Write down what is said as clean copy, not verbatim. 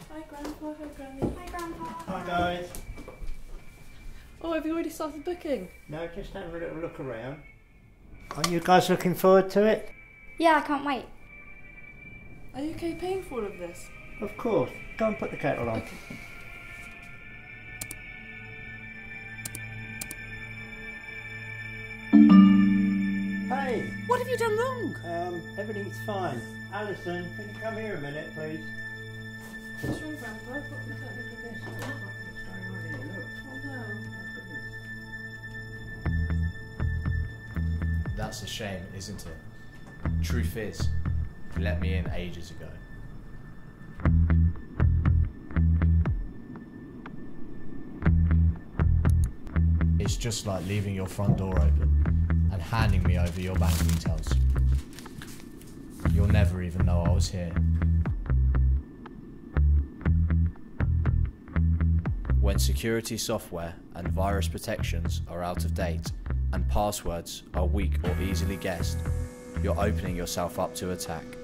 Hi Grandpa, hi Granny. Hi Grandpa. Hi guys. Oh, have you already started booking? No, just have a little look around. Are you guys looking forward to it? Yeah, I can't wait. Are you okay paying for all of this? Of course. Go and put the kettle on. Okay. Hey! What have you done wrong? Everything's fine. Alison, can you come here a minute, please? What's wrong, Grandpa? What was that? Look at this. What's going on here? Look. Oh no. That's a shame, isn't it? Truth is, you let me in ages ago. It's just like leaving your front door open and handing me over your bank details. You'll never even know I was here. When security software and virus protections are out of date and passwords are weak or easily guessed, you're opening yourself up to attack.